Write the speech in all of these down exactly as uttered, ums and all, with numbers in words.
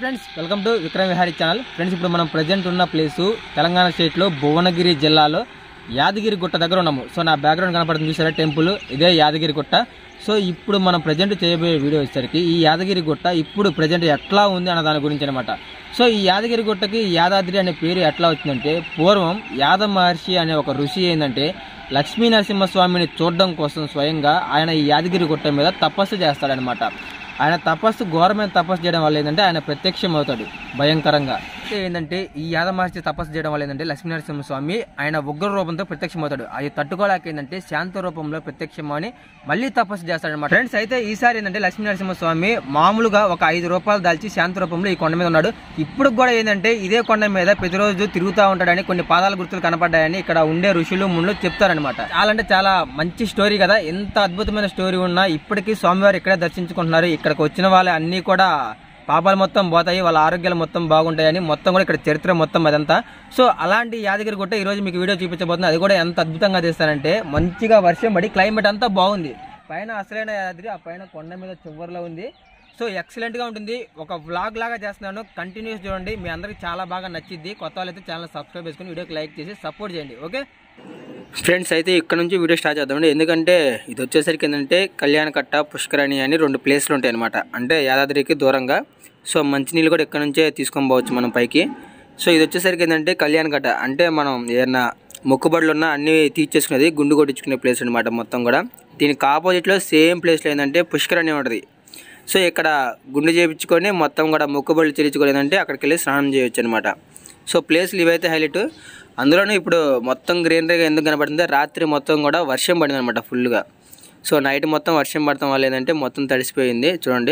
Friends, welcome to Vikram Vihari channel. Friends, ఇప్పుడు మనం present ఉన్న ప్లేసు తెలంగాణ స్టేట్లో భువనగిరి జిల్లాలో యాదగిరి గుట్ట దగ్గర ఉన్నాము. సో నా బ్యాక్గ్రౌండ్ కనపడుతుంది చూసారా, టెంపుల్ ఇదే యాదగిరి గుట్ట. సో ఇప్పుడు మనం ప్రజెంట్ చేయబోయే వీడియో వచ్చేసరికి ఈ యాదగిరి గుట్ట ఇప్పుడు ప్రజెంట్ ఎట్లా ఉంది అన్న దాని గురించి అనమాట. సో ఈ యాదగిరి గుట్టకి యాదాద్రి అనే పేరు ఎట్లా వచ్చిందంటే, పూర్వం యాద మహర్షి అనే ఒక ఋషి ఏంటంటే లక్ష్మీ నరసింహస్వామిని చూడడం కోసం స్వయంగా ఆయన ఈ యాదగిరి గుట్ట మీద తపస్సు చేస్తాడనమాట. ఆయన తపస్సు ఘోరమైన తపస్సు చేయడం వల్ల ఏంటంటే ఆయన ప్రత్యక్షం అవుతాడు భయంకరంగా. ఏంటంటే ఈ యాద మహర్షి తపస్సు చేయడం వల్ల ఏంటంటే లక్ష్మీనరసింహస్వామి ఆయన ఉగ్ర రూపంతో ప్రత్యక్షం అవుతాడు. అది తట్టుకోలేక ఏంటంటే శాంత రూపంలో ప్రత్యక్షం అని మళ్ళీ తపస్సు చేస్తాడనమాట. ఫ్రెండ్స్, అయితే ఈసారి ఏంటంటే లక్ష్మీనరసింహస్వామి మామూలుగా ఒక ఐదు రూపాయలు దాల్చి శాంత రూపంలో ఈ కొండ మీద ఉన్నాడు. ఇప్పుడు కూడా ఏంటంటే ఇదే కొండ మీద ప్రతిరోజు తిరుగుతూ ఉంటాడని కొన్ని పాదాల గుర్తులు కనపడ్డాయని ఇక్కడ ఉండే ఋషులు మునులు చెప్తారనమాట. చాలా అంటే చాలా మంచి స్టోరీ కదా. ఎంత అద్భుతమైన స్టోరీ ఉన్నా ఇప్పటికీ స్వామివారు ఇక్కడే దర్శించుకుంటున్నారు. ఇక్కడికి వచ్చిన వాళ్ళ అన్నీ కూడా పాపాలు మొత్తం పోతాయి, వాళ్ళ ఆరోగ్యాలు మొత్తం బాగుంటాయని మొత్తం కూడా ఇక్కడ చరిత్ర మొత్తం అదంతా. సో అలాంటి యాదగిరి గుట్ట ఈరోజు మీకు వీడియో చూపించబోతుంది. అది కూడా ఎంత అద్భుతంగా చేస్తారంటే మంచిగా వర్షం పడి క్లైమేట్ అంతా బాగుంది. పైన అసలైన యాదగిరి ఆ పైన కొండ మీద చివరిలో ఉంది. సో ఎక్సలెంట్గా ఉంటుంది. ఒక వ్లాగ్ లాగా చేస్తున్నాను, కంటిన్యూస్ చూడండి. మీ అందరికి చాలా బాగా నచ్చిద్ది. కొత్త వాళ్ళైతే ఛానల్ సబ్స్క్రైబ్ చేసుకుని వీడియోకి లైక్ చేసి సపోర్ట్ చేయండి. ఓకే ఫ్రెండ్స్, అయితే ఇక్కడ నుంచి వీడియో స్టార్ట్ చేద్దామండి. ఎందుకంటే ఇది వచ్చేసరికి ఏంటంటే కళ్యాణకట్ట, పుష్కరణి అని రెండు ప్లేస్లు ఉంటాయి అనమాట. అంటే యాదాద్రికి దూరంగా. సో మంచినీళ్ళు కూడా ఇక్కడ నుంచే తీసుకొని పోవచ్చు మనం పైకి. సో ఇది వచ్చేసరికి ఏంటంటే కళ్యాణకట్ట అంటే మనం ఏదైనా మొక్కుబడులు ఉన్నా అన్నీ తీర్చేసుకునేది, గుండు కొట్టించుకునే ప్లేస్ అనమాట మొత్తం కూడా. దీనికి ఆపోజిట్లో సేమ్ ప్లేస్లో ఏంటంటే పుష్కరణి ఉంటుంది. సో ఇక్కడ గుండు చేయించుకొని మొత్తం కూడా మొక్కుబడులు చెల్లించుకొని ఏంటంటే అక్కడికి వెళ్ళి స్నానం చేయొచ్చు అనమాట. సో ప్లేస్లు ఇవైతే హైలైట్. అందులోనూ ఇప్పుడు మొత్తం గ్రీనరీగా ఎందుకు కనబడుతుందో, రాత్రి మొత్తం కూడా వర్షం పడింది అనమాట ఫుల్గా. సో నైట్ మొత్తం వర్షం పడటం వల్ల ఏంటంటే మొత్తం తడిసిపోయింది చూడండి.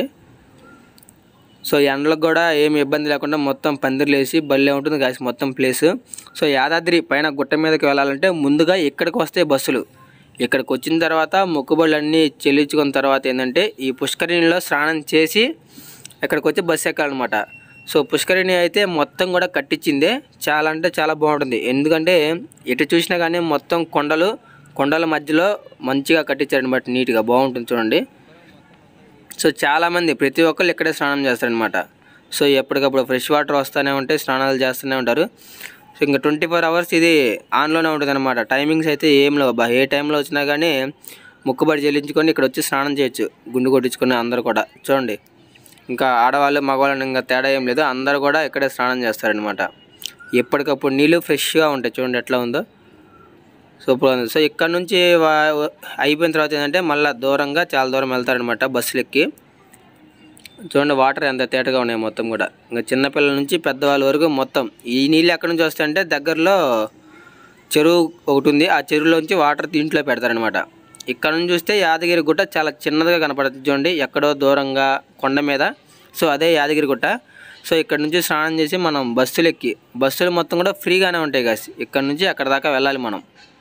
సో ఎండలకు కూడా ఏమి ఇబ్బంది లేకుండా మొత్తం పందిర్లు వేసి బల్లే ఉంటుంది కాసి మొత్తం ప్లేసు. సో యాదాద్రి పైన గుట్ట మీదకి వెళ్ళాలంటే ముందుగా ఇక్కడికి వస్తాయి బస్సులు. ఇక్కడికి వచ్చిన తర్వాత మొక్కుబడులు అన్నీ చెల్లించుకున్న తర్వాత ఏంటంటే ఈ పుష్కరిణిలో స్నానం చేసి ఇక్కడికి వచ్చి బస్సు ఎక్కాలన్నమాట. సో పుష్కరిణి అయితే మొత్తం కూడా కట్టించిందే. చాలా అంటే చాలా బాగుంటుంది. ఎందుకంటే ఎటు చూసినా కానీ మొత్తం కొండలు కొండల మధ్యలో మంచిగా కట్టించారనమాట. నీట్గా బాగుంటుంది చూడండి. సో చాలామంది ప్రతి ఒక్కళ్ళు ఇక్కడే స్నానం చేస్తారనమాట. సో ఎప్పటికప్పుడు ఫ్రెష్ వాటర్ వస్తూనే ఉంటాయి, స్నానాలు చేస్తూనే ఉంటారు. సో ఇంకా ట్వంటీ ఫోర్ అవర్స్ ఇది ఆన్లోనే ఉంటుంది అనమాట. టైమింగ్స్ అయితే ఏం లేవు. ఏ టైంలో వచ్చినా కానీ ముక్కుబడి చెల్లించుకొని ఇక్కడ వచ్చి స్నానం చేయొచ్చు, గుండు కొట్టించుకుని అందరూ కూడా చూడండి. ఇంకా ఆడవాళ్ళు మగవాళ్ళని ఇంకా తేడా ఏం లేదు, అందరూ కూడా ఇక్కడే స్నానం చేస్తారనమాట. ఎప్పటికప్పుడు నీళ్ళు ఫ్రెష్గా ఉంటాయి చూడండి ఎట్లా ఉందో, సూపర్గా ఉంది. సో ఇక్కడ నుంచి అయిపోయిన తర్వాత ఏంటంటే మళ్ళీ దూరంగా చాలా దూరం వెళ్తారనమాట బస్సులు ఎక్కి. చూడండి వాటర్ ఎంత తేటగా ఉన్నాయి మొత్తం కూడా. ఇంకా చిన్నపిల్లల నుంచి పెద్దవాళ్ళ వరకు మొత్తం. ఈ నీళ్ళు ఎక్కడి నుంచి వస్తాయంటే దగ్గరలో చెరువు ఒకటి ఉంది, ఆ చెరువులోంచి వాటర్ దీంట్లో పెడతారనమాట. ఇక్కడ నుంచి చూస్తే యాదగిరి గుట్ట చాలా చిన్నదిగా కనపడుతుంది చూడండి, ఎక్కడో దూరంగా కొండ మీద. సో అదే యాదగిరి గుట్ట. సో ఇక్కడ నుంచి స్నానం చేసి మనం బస్సులు ఎక్కి, బస్సులు మొత్తం కూడా ఫ్రీగానే ఉంటాయి కాసి. ఇక్కడ నుంచి అక్కడ దాకా వెళ్ళాలి మనం.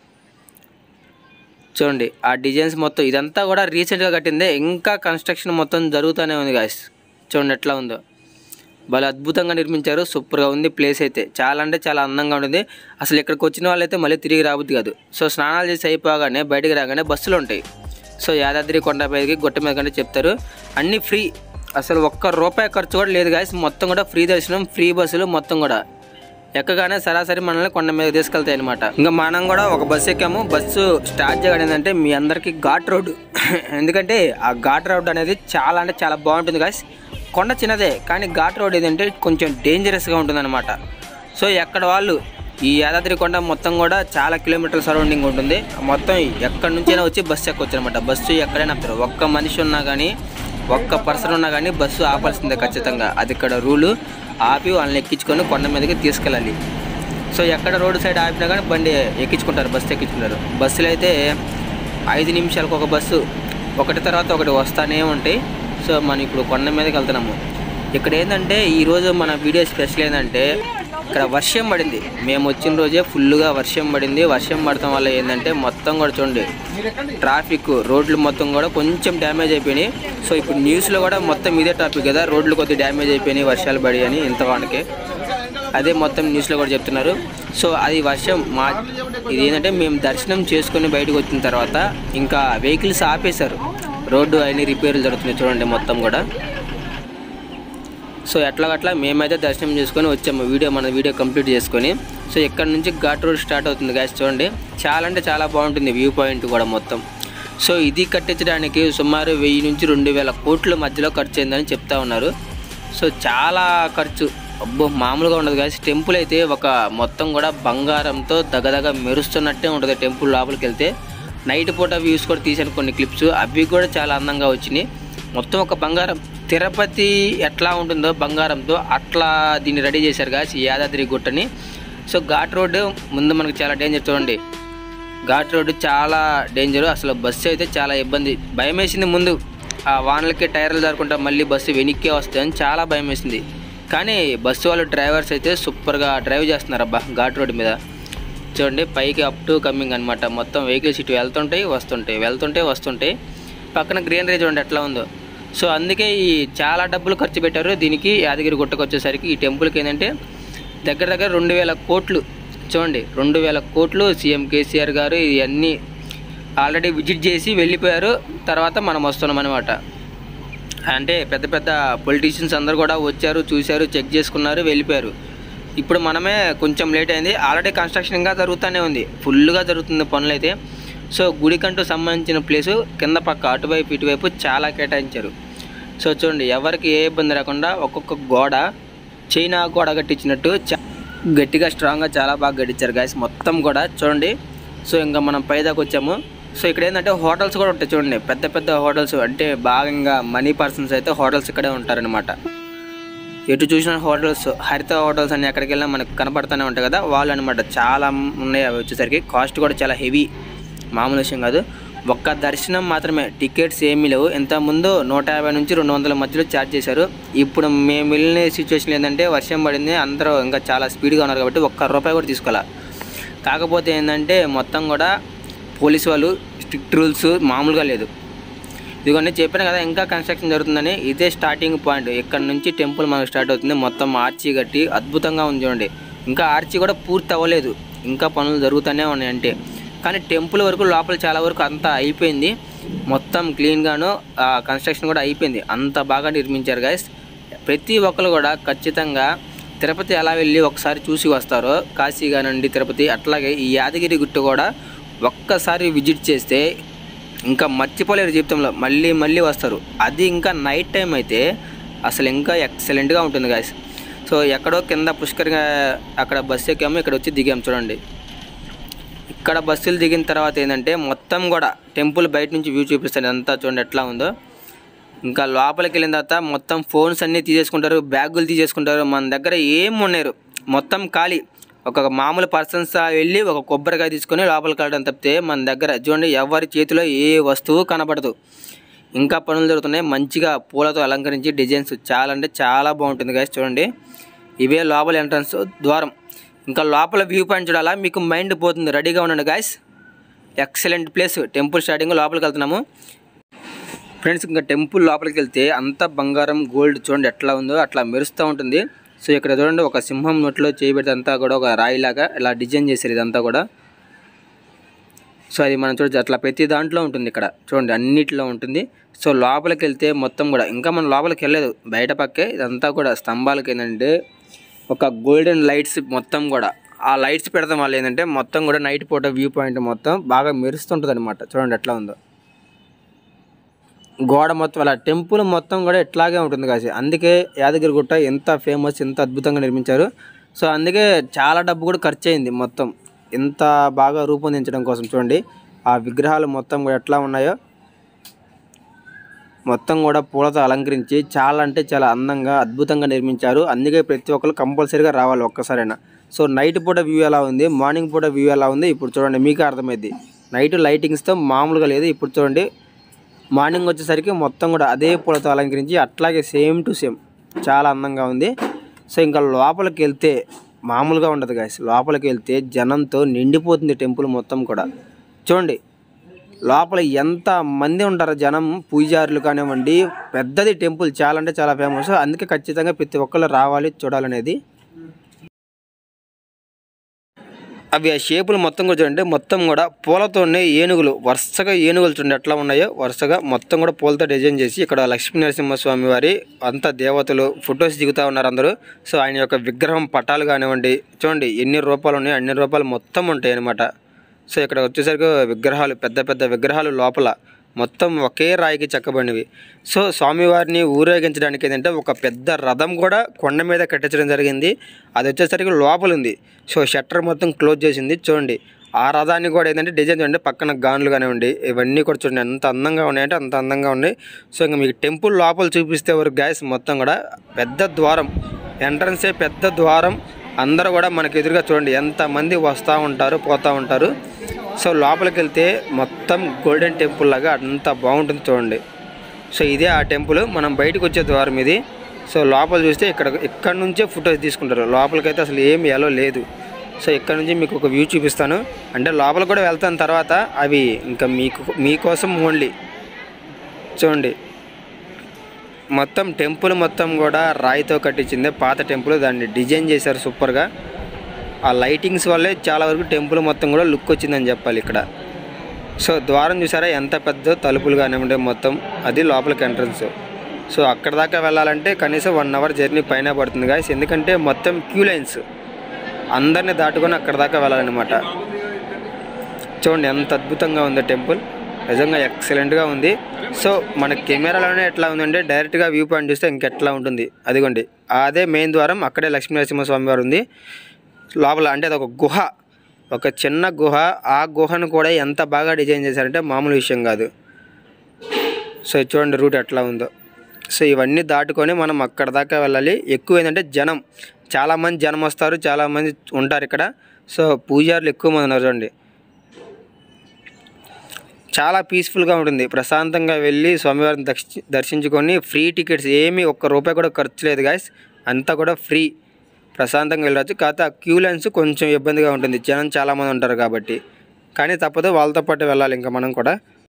చూడండి ఆ డిజైన్స్ మొత్తం ఇదంతా కూడా రీసెంట్గా కట్టిందే, ఇంకా కన్స్ట్రక్షన్ మొత్తం జరుగుతూనే ఉంది గాయస్. చూడండి ఎట్లా ఉందో, భలే అద్భుతంగా నిర్మించారు. సూపర్గా ఉంది ప్లేస్ అయితే. చాలా అంటే చాలా అందంగా ఉంటుంది. అసలు ఇక్కడికి వచ్చిన వాళ్ళైతే మళ్ళీ తిరిగి రాబుద్ది కాదు. సో స్నానాలు చేసి అయిపోగానే బయటికి రాగానే బస్సులు ఉంటాయి. సో యాదాద్రి కొండపైకి గుట్ట మీద కంటే చెప్తారు అన్నీ ఫ్రీ. అసలు ఒక్క రూపాయి ఖర్చు కూడా లేదు గాయస్. మొత్తం కూడా ఫ్రీ దర్శనం, ఫ్రీ బస్సులు మొత్తం కూడా. ఎక్కగానే సరాసరి మనల్ని కొండ మీద తీసుకెళ్తాయి అనమాట. ఇంకా మనం కూడా ఒక బస్సు ఎక్కాము. బస్సు స్టార్ట్ చేయడం ఏంటంటే మీ అందరికీ ఘాట్ రోడ్డు. ఎందుకంటే ఆ ఘాట్ రోడ్ అనేది చాలా అంటే చాలా బాగుంటుంది గాయస్. కొండ చిన్నదే కానీ ఘాట్ రోడ్ ఏదంటే కొంచెం డేంజరస్గా ఉంటుందన్నమాట. సో ఎక్కడ వాళ్ళు ఈ యాదాద్రి కొండ మొత్తం కూడా చాలా కిలోమీటర్ల సరౌండింగ్ ఉంటుంది. మొత్తం ఎక్కడి నుంచైనా వచ్చి బస్సు ఎక్కొచ్చు అనమాట. బస్సు ఎక్కడైనా ఆపుతారు. ఒక్క మనిషి ఉన్నా కానీ, ఒక్క పర్సన్ ఉన్నా కానీ బస్సు ఆపాల్సిందే ఖచ్చితంగా. అది ఇక్కడ రూలు. ఆపి వాళ్ళని ఎక్కించుకొని కొండ మీదకి తీసుకెళ్ళాలి. సో ఎక్కడ రోడ్డు సైడ్ ఆపినా కానీ బండి ఎక్కించుకుంటారు, బస్సు ఎక్కించుకుంటారు. బస్సులు అయితే ఐదు నిమిషాలకు ఒక బస్సు ఒకటి తర్వాత ఒకటి వస్తూనే ఉంటాయి. సో మనం ఇప్పుడు కొండ మీదకి వెళ్తున్నాము. ఇక్కడ ఏంటంటే ఈరోజు మన వీడియో స్పెషల్ ఏంటంటే ఇక్కడ వర్షం పడింది. మేము వచ్చిన రోజే ఫుల్గా వర్షం పడింది. వర్షం పడటం వల్ల ఏంటంటే మొత్తం కూడా చూడండి ట్రాఫిక్, రోడ్లు మొత్తం కూడా కొంచెం డ్యామేజ్ అయిపోయినాయి. సో ఇప్పుడు న్యూస్లో కూడా మొత్తం ఇదే టాపిక్ కదా, రోడ్లు కొద్దిగా డ్యామేజ్ అయిపోయినాయి వర్షాలు పడి అని ఇంతవానికి. అదే మొత్తం న్యూస్లో కూడా చెప్తున్నారు. సో అది వర్షం మా ఇది ఏంటంటే మేము దర్శనం చేసుకొని బయటకు వచ్చిన తర్వాత ఇంకా వెహికల్స్ ఆపేశారు. రోడ్డు అన్ని రిపేర్లు జరుగుతున్నాయి చూడండి మొత్తం కూడా. సో ఎట్లాగట్లా మేమైతే దర్శనం చేసుకొని వచ్చాము, వీడియో మన వీడియో కంప్లీట్ చేసుకొని. సో ఇక్కడ నుంచి ఘాట్ రోడ్ స్టార్ట్ అవుతుంది గాయస్. చూడండి చాలా అంటే చాలా బాగుంటుంది వ్యూ పాయింట్ కూడా మొత్తం. సో ఇది కట్టించడానికి సుమారు వెయ్యి నుంచి రెండు వేల కోట్ల మధ్యలో ఖర్చు అయిందని చెప్తా ఉన్నారు. సో చాలా ఖర్చు, అబ్బో మామూలుగా ఉండదు గాయస్. టెంపుల్ అయితే ఒక మొత్తం కూడా బంగారంతో దగదగ మెరుస్తున్నట్టే ఉంటుంది. టెంపుల్ లోపలికి వెళ్తే నైట్ పూట వ్యూస్ కూడా తీసాను కొన్ని క్లిప్స్, అవి కూడా చాలా అందంగా వచ్చినాయి. మొత్తం ఒక బంగారం, తిరుపతి ఎట్లా ఉంటుందో బంగారంతో అట్లా దీన్ని రెడీ చేశారు గాయస్ యాదాద్రి గుట్టని. సో ఘాట్ రోడ్డు ముందు మనకు చాలా డేంజర్. చూడండి ఘాట్ రోడ్డు చాలా డేంజరు, అసలు బస్సు అయితే చాలా ఇబ్బంది. భయం వేసింది ముందు, ఆ వానలకి టైర్లు దారుకుంటా మళ్ళీ బస్సు వెనక్కే వస్తాయని చాలా భయం వేసింది. కానీ బస్సు వాళ్ళు డ్రైవర్స్ అయితే సూపర్గా డ్రైవ్ చేస్తున్నారు అబ్బా ఘాట్ రోడ్డు మీద. చూడండి పైకి అప్ టు కమింగ్ అనమాట, మొత్తం వెహికల్స్ ఇటు వెళ్తుంటాయి వస్తుంటాయి వెళ్తుంటాయి వస్తుంటాయి. పక్కన గ్రీనరీ చూడండి ఎట్లా ఉందో. సో అందుకే ఈ చాలా డబ్బులు ఖర్చు పెట్టారు దీనికి. యాదగిరి గుట్టకు వచ్చేసరికి ఈ టెంపుల్కి ఏంటంటే దగ్గర దగ్గర రెండు వేల కోట్లు. చూడండి రెండు వేల కోట్లు సీఎం కేసీఆర్ గారు ఇవన్నీ ఆల్రెడీ విజిట్ చేసి వెళ్ళిపోయారు. తర్వాత మనం వస్తున్నాం అనమాట. అంటే పెద్ద పెద్ద పొలిటీషియన్స్ అందరూ కూడా వచ్చారు, చూశారు, చెక్ చేసుకున్నారు, వెళ్ళిపోయారు. ఇప్పుడు మనమే కొంచెం లేట్ అయింది. ఆల్రెడీ కన్స్ట్రక్షన్ ఇంకా జరుగుతూనే ఉంది, ఫుల్గా జరుగుతుంది పనులు అయితే. సో గుడికంటూ సంబంధించిన ప్లేసు కింద పక్క అటువైపు ఇటువైపు చాలా కేటాయించారు. సో చూడండి ఎవరికి ఏ ఇబ్బంది రాకుండా ఒక్కొక్క గోడ చైనా గోడ కట్టించినట్టు గట్టిగా స్ట్రాంగ్గా చాలా బాగా కట్టించారు గాయస్ మొత్తం కూడా. చూడండి సో ఇంకా మనం పైదాకా వచ్చాము. సో ఇక్కడ ఏంటంటే హోటల్స్ కూడా ఉంటాయి చూడండి, పెద్ద పెద్ద హోటల్స్. అంటే బాగా మనీ పర్సన్స్ అయితే హోటల్స్ ఇక్కడే ఉంటారనమాట. ఎటు చూసిన హోటల్స్, హరిత హోటల్స్ అన్ని ఎక్కడికి వెళ్ళినా మనకు కనపడుతూనే ఉంటాయి కదా, వాళ్ళు అనమాట. చాలా ఉన్నాయి అవి వచ్చేసరికి. కాస్ట్ కూడా చాలా హెవీ, మామూలు విషయం కాదు. ఒక్క దర్శనం మాత్రమే, టికెట్స్ ఏమీ లేవు. ఇంతకుముందు నూట యాభై నుంచి రెండు వందల మధ్యలో ఛార్జ్ చేశారు. ఇప్పుడు మేము వెళ్ళిన సిచ్యువేషన్ ఏంటంటే వర్షం పడింది, అందరూ ఇంకా చాలా స్పీడ్గా ఉన్నారు కాబట్టి ఒక్క రూపాయి కూడా తీసుకోవాలి. కాకపోతే ఏంటంటే మొత్తం కూడా పోలీసు వాళ్ళు స్ట్రిక్ట్ రూల్స్ మామూలుగా లేదు. ఇదిగోండి చెప్పాను కదా ఇంకా కన్స్ట్రక్షన్ జరుగుతుందని. ఇదే స్టార్టింగ్ పాయింట్, ఇక్కడ నుంచి టెంపుల్ మనకు స్టార్ట్ అవుతుంది. మొత్తం ఆర్చి కట్టి అద్భుతంగా ఉంది చూడండి. ఇంకా ఆర్చి కూడా పూర్తి అవ్వలేదు, ఇంకా పనులు జరుగుతూనే ఉన్నాయి అంటే. కానీ టెంపుల్ వరకు లోపల చాలా వరకు అంతా అయిపోయింది, మొత్తం క్లీన్గాను కన్స్ట్రక్షన్ కూడా అయిపోయింది. అంత బాగా నిర్మించారు గైస్. ప్రతి ఒక్కరు కూడా ఖచ్చితంగా తిరుపతి ఎలా వెళ్ళి ఒకసారి చూసి వస్తారో, కాశీ కానివ్వండి తిరుపతి, అట్లాగే ఈ యాదగిరి గుట్ట కూడా ఒక్కసారి విజిట్ చేస్తే ఇంకా మర్చిపోలేరు జీవితంలో, మళ్ళీ మళ్ళీ వస్తారు. అది ఇంకా నైట్ టైం అయితే అసలు ఇంకా ఎక్సలెంట్గా ఉంటుంది గాయస్. సో ఎక్కడో కింద పుష్కరంగా అక్కడ బస్సు ఎక్కాము, ఇక్కడ వచ్చి దిగాము చూడండి. ఇక్కడ బస్సులు దిగిన తర్వాత ఏంటంటే మొత్తం కూడా టెంపుల్ బయట నుంచి వ్యూ చూపిస్తాను, అంతా చూడండి ఎట్లా ఉందో. ఇంకా లోపలికి వెళ్ళిన తర్వాత మొత్తం ఫోన్స్ అన్నీ తీసేసుకుంటారు, బ్యాగులు తీసేసుకుంటారు. మన దగ్గర ఏం ఉన్నారు మొత్తం ఖాళీ. ఒక మామూలు పర్సన్స్ వెళ్ళి ఒక కొబ్బరికాయ తీసుకొని లోపలికి వెళ్ళడం తప్పితే మన దగ్గర చూడండి ఎవరి చేతిలో ఏ వస్తువు కనపడదు. ఇంకా పనులు జరుగుతున్నాయి, మంచిగా పూలతో అలంకరించి డిజైన్స్ చాలా అంటే చాలా బాగుంటుంది గాయస్. చూడండి ఇవే లోపల ఎంట్రన్స్ ద్వారం. ఇంకా లోపల వ్యూ పాయింట్ చూడాలా, మీకు మైండ్ పోతుంది. రెడీగా ఉండండి guys, excellent place. Temple starting లోపలికి వెళ్తున్నాము ఫ్రెండ్స్. ఇంకా టెంపుల్ లోపలికి వెళ్తే అంతా బంగారం గోల్డ్ చూడండి ఎట్లా ఉందో అట్లా మెరుస్తూ ఉంటుంది. సో ఇక్కడ చూడండి ఒక సింహం నోట్లో చేయబెడితే అంతా కూడా ఒక రాయిలాగా ఇలా డిజైన్ చేశారు ఇదంతా కూడా. సో అది మనం చూడచ్చు, అట్లా ప్రతి దాంట్లో ఉంటుంది ఇక్కడ చూడండి, అన్నిటిలో ఉంటుంది. సో లోపలికి వెళ్తే మొత్తం కూడా ఇంకా మనం లోపలికి వెళ్ళలేదు, బయట పక్కే ఇదంతా కూడా స్తంభాలకి ఏంటంటే ఒక గోల్డెన్ లైట్స్ మొత్తం కూడా. ఆ లైట్స్ పెడతాం వల్ల ఏంటంటే మొత్తం కూడా నైట్ పూట వ్యూ పాయింట్ మొత్తం బాగా మెరుస్తుంటుంది అనమాట. చూడండి ఎట్లా ఉందో గోడ మొత్తం, అలా టెంపుల్ మొత్తం కూడా ఇట్లాగే ఉంటుంది కాసి. అందుకే యాదగిరి గుట్ట ఎంత ఫేమస్, ఎంత అద్భుతంగా నిర్మించారు. సో అందుకే చాలా డబ్బు కూడా ఖర్చు అయింది మొత్తం ఎంత బాగా రూపొందించడం కోసం. చూడండి ఆ విగ్రహాలు మొత్తం కూడా ఎట్లా ఉన్నాయో, మొత్తం కూడా పూలతో అలంకరించి చాలా అంటే చాలా అందంగా అద్భుతంగా నిర్మించారు. అందుకే ప్రతి ఒక్కరు కంపల్సరీగా రావాలి ఒక్కసారైనా. సో నైట్ పూట వ్యూ ఎలా ఉంది, మార్నింగ్ పూట వ్యూ ఎలా ఉంది ఇప్పుడు చూడండి, మీకే అర్థమైంది. నైట్ లైటింగ్స్తో మామూలుగా లేదు. ఇప్పుడు చూడండి మార్నింగ్ వచ్చేసరికి మొత్తం కూడా అదే పూలతో అలంకరించి అట్లాగే సేమ్ టు సేమ్ చాలా అందంగా ఉంది. సో ఇంకా లోపలికి వెళ్తే మామూలుగా ఉండదు గాయస్. లోపలికి వెళ్తే జనంతో నిండిపోతుంది టెంపుల్ మొత్తం కూడా. చూడండి లోపల ఎంత మంది ఉంటారో జనం, పూజారులు కానివ్వండి. పెద్దది టెంపుల్, చాలా అంటే చాలా ఫేమస్. అందుకే ఖచ్చితంగా ప్రతి ఒక్కళ్ళు రావాలి చూడాలనేది. అవి ఆ షేపులు మొత్తం కూడా చూడండి, మొత్తం కూడా పూలతోనే ఏనుగులు వరుసగా ఏనుగులు చూడండి ఎట్లా ఉన్నాయో వరుసగా మొత్తం కూడా పూలతో డిజైన్ చేసి ఇక్కడ లక్ష్మీ నరసింహస్వామి వారి అంతా దేవతలు ఫొటోస్ దిగుతూ ఉన్నారు అందరూ. సో ఆయన యొక్క విగ్రహం పటాలు కానివ్వండి చూడండి ఎన్ని రూపాయలు ఉన్నాయి అన్ని రూపాయలు మొత్తం ఉంటాయి అన్నమాట. సో ఇక్కడ వచ్చేసరికి విగ్రహాలు పెద్ద పెద్ద విగ్రహాలు లోపల మొత్తం ఒకే రాయికి చెక్కబడినవి. సో స్వామివారిని ఊరేగించడానికి ఏంటంటే ఒక పెద్ద రథం కూడా కొండ మీద కట్టించడం జరిగింది. అది వచ్చేసరికి లోపల ఉంది. సో షట్టర్ మొత్తం క్లోజ్ చేసింది చూడండి. ఆ రథాన్ని కూడా ఏంటంటే డిజైన్ చూడండి, పక్కన గాన్లు కానివ్వండి ఇవన్నీ కూడా చూడండి ఎంత అందంగా ఉన్నాయంటే అంత అందంగా ఉన్నాయి. సో ఇంకా మీకు టెంపుల్ లోపల చూపిస్తే వరకు గ్యాస్ మొత్తం కూడా పెద్ద ద్వారం, ఎంట్రన్సే పెద్ద ద్వారం. అందరూ కూడా మనకు ఎదురుగా చూడండి ఎంతమంది వస్తూ ఉంటారు పోతూ ఉంటారు. సో లోపలికి వెళ్తే మొత్తం గోల్డెన్ టెంపుల్ లాగా అంత బాగుంటుంది చూడండి. సో ఇదే ఆ టెంపుల్, మనం బయటకు వచ్చే ద్వారం ఇది. సో లోపల చూస్తే ఇక్కడ ఇక్కడ నుంచే ఫొటోస్ తీసుకుంటారు, లోపలికైతే అసలు ఏమి ఎలా లేదు. సో ఇక్కడ నుంచి మీకు ఒక వ్యూ చూపిస్తాను, అంటే లోపల కూడా వెళ్తాను తర్వాత అవి ఇంకా మీకు మీకోసం ఓన్లీ. చూడండి మొత్తం టెంపుల్ మొత్తం కూడా రాయితో కట్టించిందే పాత టెంపుల్, దాన్ని డిజైన్ చేశారు సూపర్గా. ఆ లైటింగ్స్ వల్లే చాలా వరకు టెంపుల్ మొత్తం కూడా లుక్ వచ్చిందని చెప్పాలి ఇక్కడ. సో ద్వారం చూసారా ఎంత పెద్ద తలుపులు కానివ్వండి మొత్తం, అది లోపలికి ఎంట్రన్స్. సో అక్కడ దాకా వెళ్ళాలంటే కనీసం వన్ అవర్ జర్నీ పైన పడుతుంది గాయస్, ఎందుకంటే మొత్తం క్యూ లైన్స్ అందరినీ దాటుకొని అక్కడ దాకా వెళ్ళాలన్నమాట. చూడండి ఎంత అద్భుతంగా ఉందో టెంపుల్, నిజంగా ఎక్సలెంట్గా ఉంది. సో మన కెమెరాలోనే ఎట్లా ఉందంటే డైరెక్ట్గా వ్యూ పాయింట్ చూస్తే ఇంకెట్లా ఉంటుంది. అదిగోండి అదే మెయిన్ ద్వారం, అక్కడే లక్ష్మీ నరసింహస్వామి వారు ఉంది లోపల. అంటే అది ఒక గుహ, ఒక చిన్న గుహ. ఆ గుహను కూడా ఎంత బాగా డిజైన్ చేశారంటే మామూలు విషయం కాదు. సో చూడండి రూట్ ఎట్లా ఉందో. సో ఇవన్నీ దాటుకొని మనం అక్కడ దాకా వెళ్ళాలి. ఎక్కువ ఏంటంటే జనం, చాలామంది జనం వస్తారు, చాలామంది ఉంటారు ఇక్కడ. సో పూజారులు ఎక్కువ మంది ఉన్నారు చూడండి. చాలా పీస్ఫుల్గా ఉంటుంది, ప్రశాంతంగా వెళ్ళి స్వామివారిని దర్శి దర్శించుకొని ఫ్రీ టికెట్స్, ఏమీ ఒక్క రూపాయి కూడా ఖర్చు లేదు గాయస్, అంతా కూడా ఫ్రీ, ప్రశాంతంగా వెళ్ళవచ్చు. కాకపోతే ఆ క్యూ లైన్స్ కొంచెం ఇబ్బందిగా ఉంటుంది, జనం చాలామంది ఉంటారు కాబట్టి. కానీ తప్పదు, వాళ్ళతో పాటు వెళ్ళాలి ఇంకా మనం కూడా.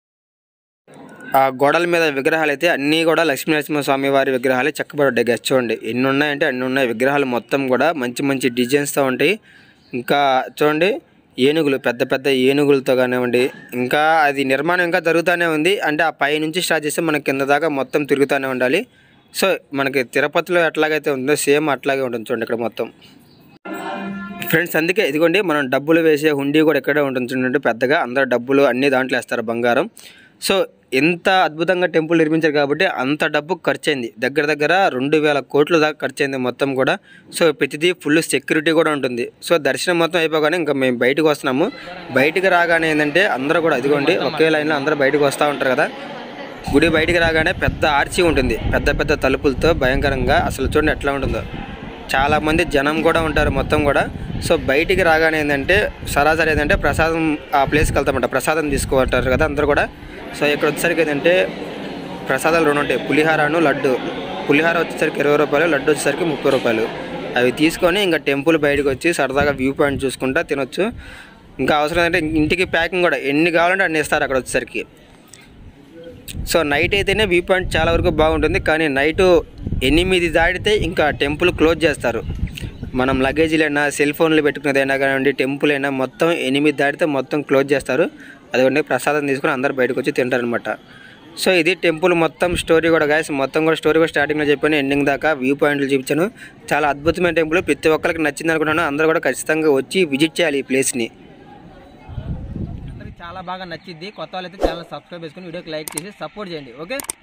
ఆ గోడల మీద విగ్రహాలు అయితే అన్నీ కూడా లక్ష్మీ నరసింహస్వామి వారి విగ్రహాలే చెక్కబడ్డాయి గెస్ట్. చూడండి ఎన్ని ఉన్నాయంటే అన్ని ఉన్నాయి విగ్రహాలు, మొత్తం కూడా మంచి మంచి డిజైన్స్తో ఉంటాయి. ఇంకా చూడండి ఏనుగులు, పెద్ద పెద్ద ఏనుగులతో కానివ్వండి, ఇంకా అది నిర్మాణం ఇంకా జరుగుతూనే ఉంది. అంటే ఆ పై నుంచి స్టార్ట్ చేస్తే మనకి కింద దాకా మొత్తం తిరుగుతూనే ఉండాలి. సో మనకి తిరుపతిలో ఎట్లాగైతే ఉందో సేమ్ అట్లాగే ఉంటుంది చూడండి ఇక్కడ మొత్తం ఫ్రెండ్స్. అందుకే ఇదిగోండి మనం డబ్బులు వేసే హుండీ కూడా ఇక్కడే ఉంటుంది చూడండి పెద్దగా, అందరూ డబ్బులు అన్ని దాంట్లో వేస్తారు బంగారం. సో ఎంత అద్భుతంగా టెంపుల్ నిర్మించారు కాబట్టి అంత డబ్బు ఖర్చు అయింది, దగ్గర దగ్గర రెండు వేల కోట్ల దాకా ఖర్చు అయింది మొత్తం కూడా. సో ప్రతిదీ ఫుల్ సెక్యూరిటీ కూడా ఉంటుంది. సో దర్శనం మొత్తం అయిపోగానే ఇంకా మేము బయటకు వస్తున్నాము. బయటకు రాగానే ఏంటంటే అందరూ కూడా ఇదిగోండి ఒకే లైన్లో అందరూ బయటకు వస్తూ ఉంటారు కదా. గుడి బయటికి రాగానే పెద్ద ఆర్చి ఉంటుంది, పెద్ద పెద్ద తలుపులతో భయంకరంగా, అసలు చూడండి ఎట్లా ఉంటుందో. చాలామంది జనం కూడా ఉంటారు మొత్తం కూడా. సో బయటికి రాగానే ఏంటంటే సరాసరి ఏంటంటే ప్రసాదం ఆ ప్లేస్కి వెళ్తామంట, ప్రసాదం తీసుకుంటారు కదా అందరూ కూడా. సో ఇక్కడ వచ్చేసరికి ఏంటంటే ప్రసాదాలు రెండు ఉంటాయి, పులిహారను లడ్డు. పులిహార వచ్చేసరికి ఇరవై రూపాయలు, లడ్డు వచ్చేసరికి ముప్పై రూపాయలు. అవి తీసుకొని ఇంకా టెంపుల్ బయటకు వచ్చి సరదాగా వ్యూ పాయింట్ చూసుకుంటా తినొచ్చు. ఇంకా అవసరం ఏంటంటే ఇంటికి ప్యాకింగ్ కూడా ఎన్ని కావాలంటే అన్ని ఇస్తారు అక్కడ వచ్చేసరికి. సో నైట్ అయితేనే వ్యూ పాయింట్ చాలా వరకు బాగుంటుంది, కానీ నైటు ఎనిమిది దాటితే ఇంకా టెంపుల్ క్లోజ్ చేస్తారు. మనం లగేజీలైనా సెల్ ఫోన్లు పెట్టుకునేదైనా కానివ్వండి, టెంపుల్ అయినా మొత్తం ఎనిమిది దాటితే మొత్తం క్లోజ్ చేస్తారు. అదిగోండి ప్రసాదం తీసుకుని అందరు బయటకు వచ్చి తింటారనమాట. సో ఇది టెంపుల్ మొత్తం స్టోరీ కూడా గాయస్, మొత్తం కూడా స్టోరీ కూడా స్టార్టింగ్లో చెప్పాను, ఎండింగ్ దాకా వ్యూ పాయింట్లు చూపించాను. చాలా అద్భుతమైన టెంపుల్, ప్రతి ఒక్కరికి నచ్చింది అనుకుంటున్నాను. అందరూ కూడా ఖచ్చితంగా వచ్చి విజిట్ చేయాలి ఈ ప్లేస్ని. చాలా బాగా నచ్చింది. కొత్త వాళ్ళైతే ఛానల్ సబ్స్క్రైబ్ చేసుకుని వీడియోకి లైక్ చేసి సపోర్ట్ చేయండి. ఓకే.